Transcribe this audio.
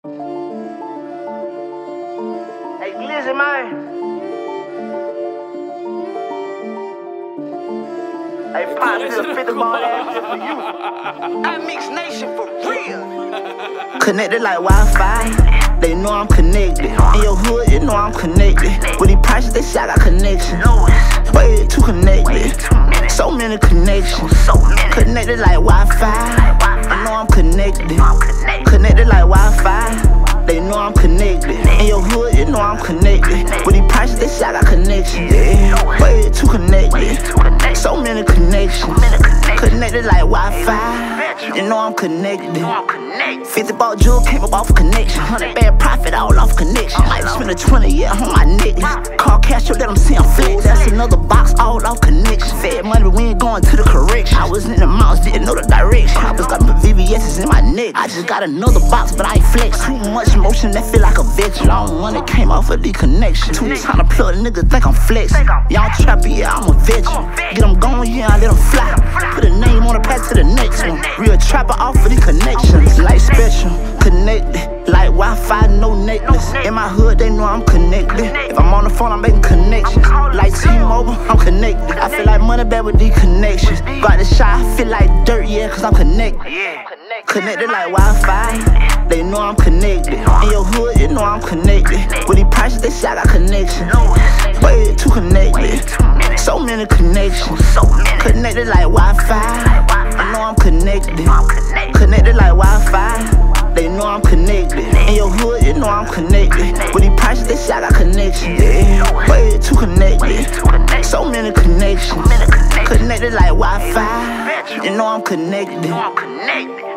Hey, Glizzy, man. Hey, Pop, this is a 50 ball ass just for you. I mix nation for real. Connected like Wi-Fi. They know I'm connected. In your hood, you know I'm connected. With these prices, they say I got connection. Way too connected. So many connections. Connected like Wi-Fi. I know I'm connected. Connected like Wi-Fi. They know I'm connected. In your hood, you know I'm connected. With these prices, they say I got connection. Yeah, way too connected. So many connections. Connected like Wi-Fi. You know I'm connected. 50 ball jewel came up off a connection. 100 bad profit all off connection. Might spend a 20 year on my necklace. Call cash, show that I'm seeing flex. That's another box all off connection. Fed money, but we ain't going to the correction. I was in the mountains, didn't know the direction. I was got my VVS's in my neck. I just got another box, but I ain't flex. Too much motion that feel like a veteran. Long one that came off of the connection. Too time to plug, niggas think I'm flexing. Y'all trappy, yeah, I'm a veteran. Get them going, yeah, I let them fly. Put a name on the path to the next one. Real trapper off of the connections. Like special, connected. Like Wi-Fi, no necklace. In my hood, they know I'm connected. If I'm on the phone, I'm making connections. Like T-Mobile, I'm connected. I feel like money bad with these connections. Got the shot, I feel like dirt, yeah, cause I'm connected. Connected like Wi-Fi. They know I'm connected. In your hood, you know I'm connected. With these prices, they say I got connection. Way too connected. So many connections. Connected like Wi-Fi. I know I'm connected. Connected like Wi-Fi. They know I'm connected. In your hood, you know I'm connected. With these prices, they say I got connection. Yeah, way too connected. So many connections. Connected like Wi-Fi. You know I'm connected.